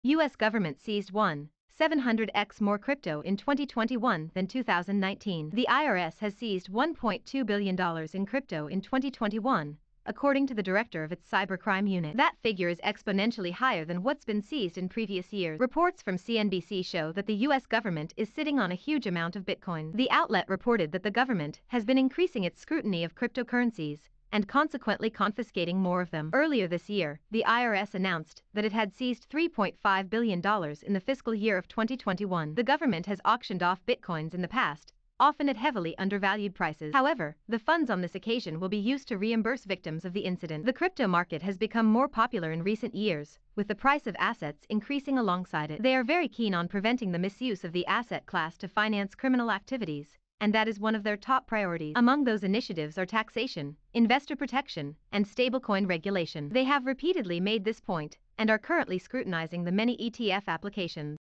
U.S. government seized 1,700x more crypto in 2021 than 2019. The IRS has seized $1.2 billion in crypto in 2021, according to the director of its cybercrime unit. That figure is exponentially higher than what's been seized in previous years. Reports from CNBC show that the U.S. government is sitting on a huge amount of Bitcoin. The outlet reported that the government has been increasing its scrutiny of cryptocurrencies and consequently confiscating more of them. Earlier this year, the IRS announced that it had seized $3.5 billion in the fiscal year of 2021. The government has auctioned off Bitcoins in the past, often at heavily undervalued prices. However, the funds on this occasion will be used to reimburse victims of the incident. The crypto market has become more popular in recent years, with the price of assets increasing alongside it. They are very keen on preventing the misuse of the asset class to finance criminal activities, and that is one of their top priorities. Among those initiatives are taxation, investor protection, and stablecoin regulation. They have repeatedly made this point and are currently scrutinizing the many ETF applications.